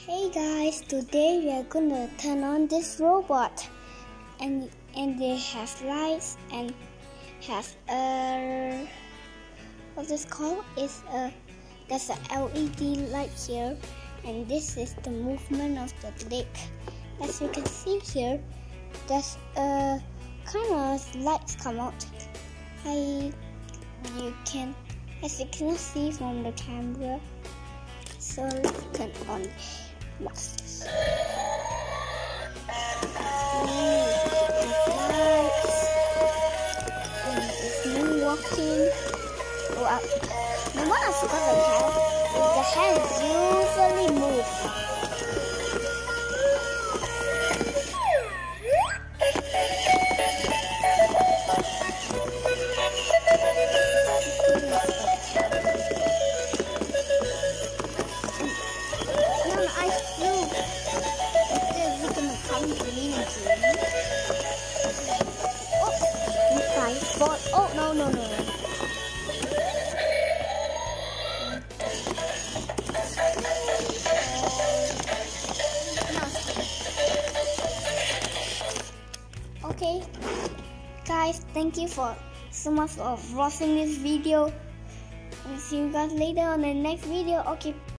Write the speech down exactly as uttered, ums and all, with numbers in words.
Hey guys, today we are gonna turn on this robot, and and they have lights and have a what is called is a there's a L E D light here, and this is the movement of the leg. As you can see here, there's a kind of lights come out. I you can as you cannot see from the camera, so let's turn on. Yes. It's me walking. Well, the one I forgot the hand is the hands usually move. But, oh, no, no, no, no. Okay, guys, thank you for so much for watching this video. And see you guys later on the next video. Okay.